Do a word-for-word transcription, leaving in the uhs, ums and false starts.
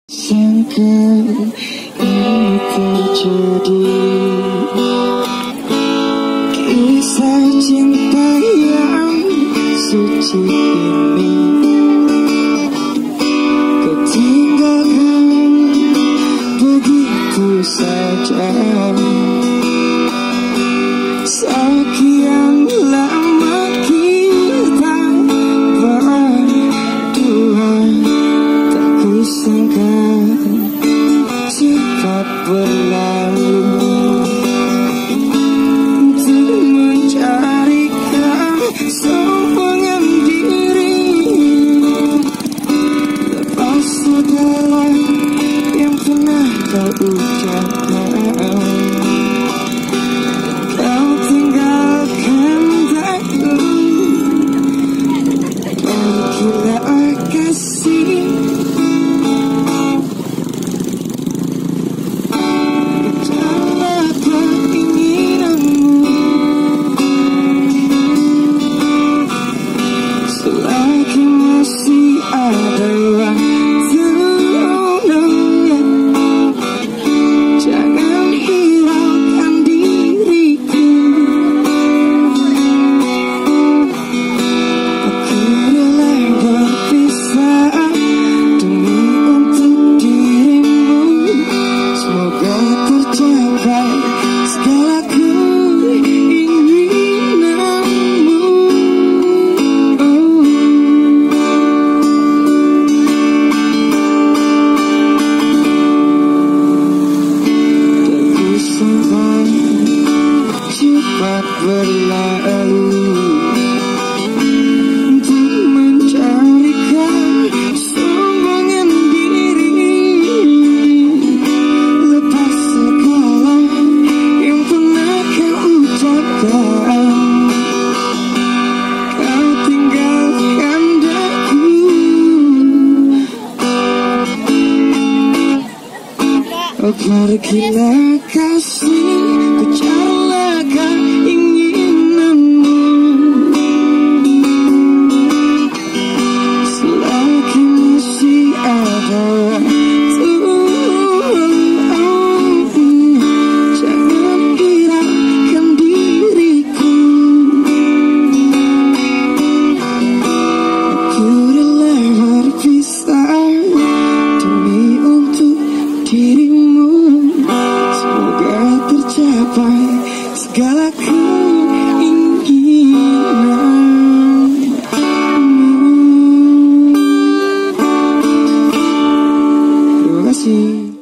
Sangka ini terjadi, kisah cinta yang suci ini ketinggalkan begitu saja. Sekian lama kita berdua, tak kusangka cepat berlalu untuk mencari kesombongan diri, lepas segala yang pernah kau ucapkan. Kau tinggalkan aku, pergilah kasih. Cepat berlalu untuk mencari kesombongan diri, lepas segala yang pernah kau ucapkan. Kau tinggalkan daku, oh pergilah kasih, kejarlah keinginanmu. Selagi masih ada Tuhan, jangan hiraukan diriku. Aku rela berpisah demi untuk dirimu. Semoga tercapai segala keinginan. Terima kasih.